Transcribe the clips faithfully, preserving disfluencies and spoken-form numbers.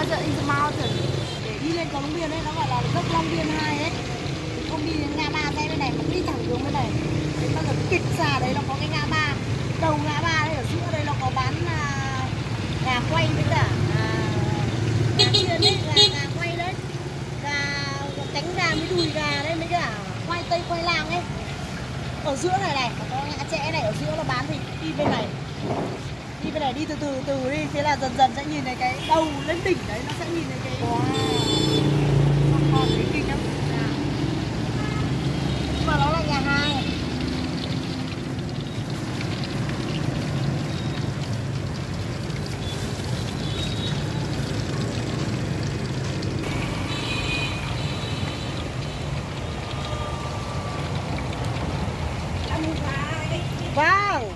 Mother in the Mountain. Để đi lên cầu Long Biên ấy, nó gọi là dốc Long Biên hai ấy. Không đi đến ngã ba xe bên này mà đi thẳng xuống bên này. Thế bao giờ kịch xa đấy nó có cái ngã ba. Đầu ngã ba đấy ở giữa đây nó có bán à, gà quay với cả à, gà chiên đấy, gà, gà quay đấy. Gà cánh gà với đùi gà đấy mấy cả khoai tây khoai lang ấy. Ở giữa này này, có ngã trẻ này ở giữa nó bán thì đi bên này. Đi bên này đi từ từ từ đi, thế là dần dần sẽ nhìn thấy cái đầu lên đỉnh đấy, nó sẽ nhìn thấy cái wow. Con con thấy kinh lắm. Nhưng mà nó là nhà hàng. Vâng.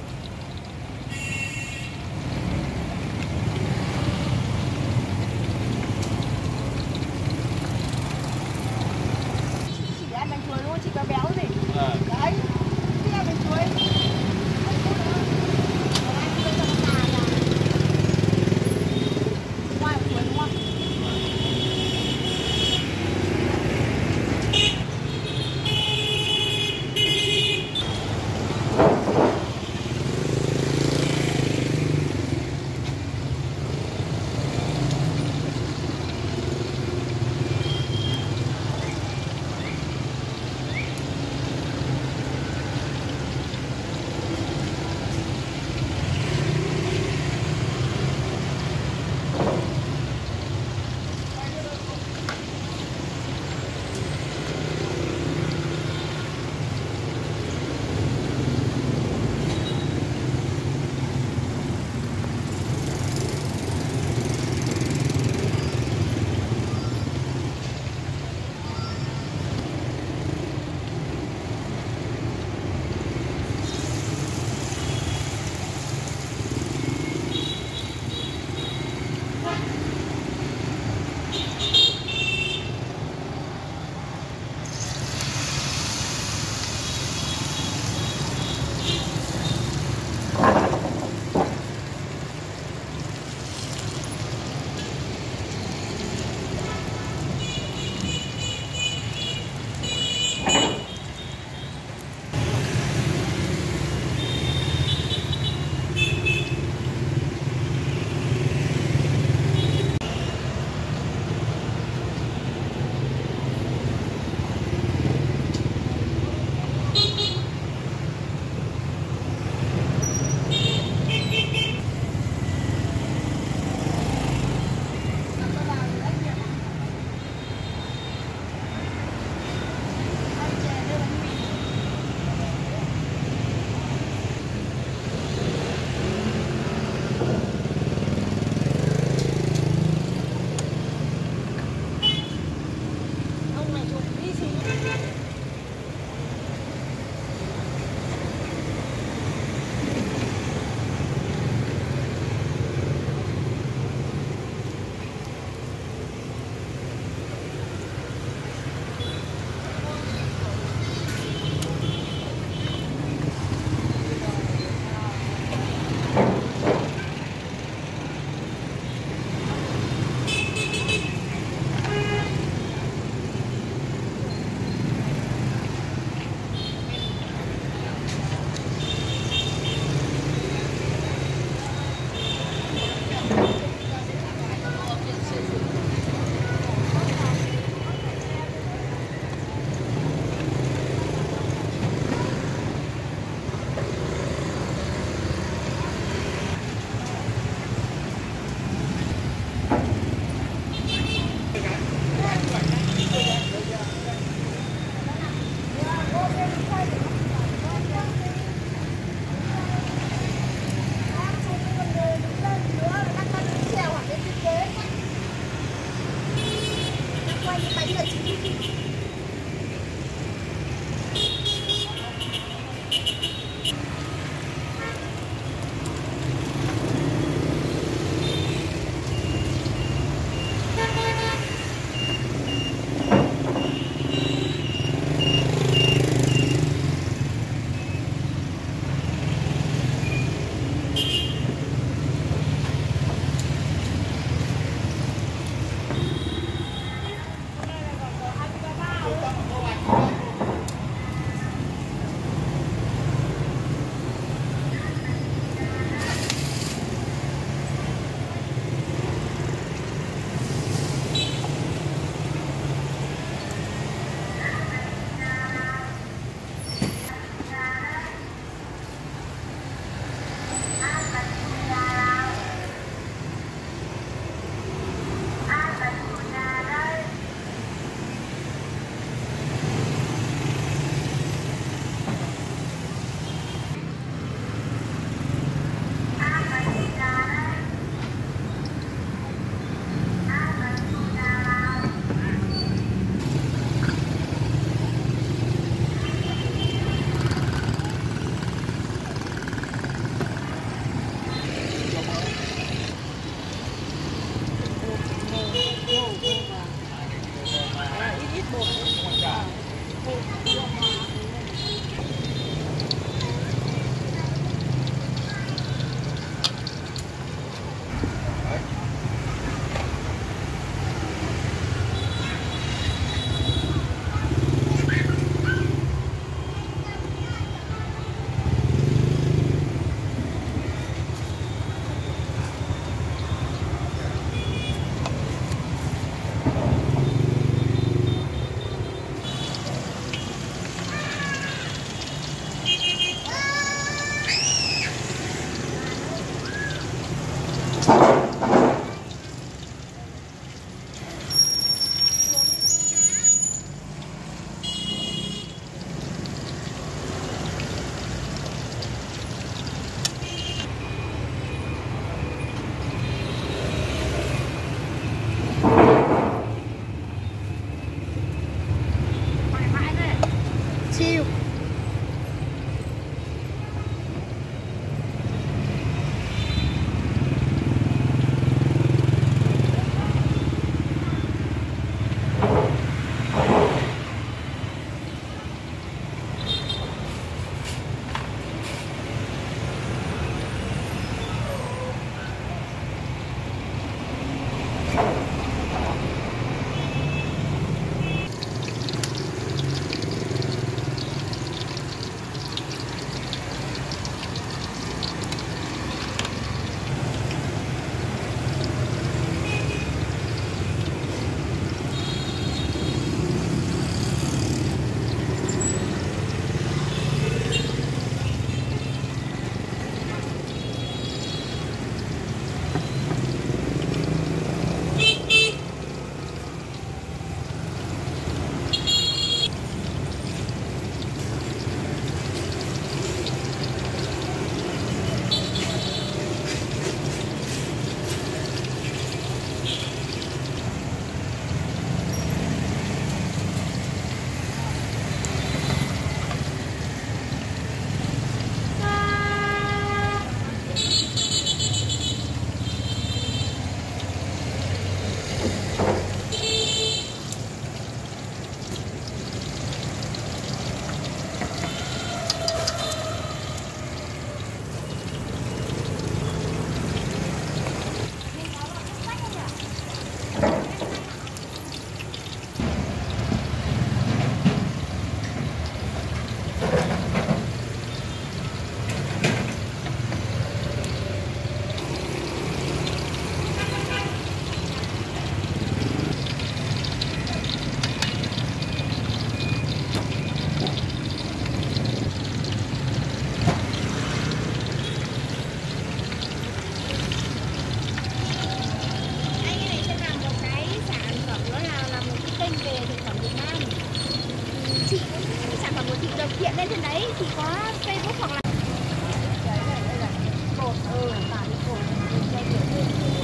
chị cũng sản phẩm của chị được hiện lên trên đấy, chị có Facebook hoặc là Đấy này, đây là cột, ừ, tả đi cột, mình cho kiểu lên cột,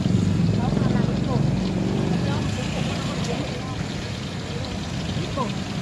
nó là làm cái cột, nó cái cột nó còn dễ hơn. Cột.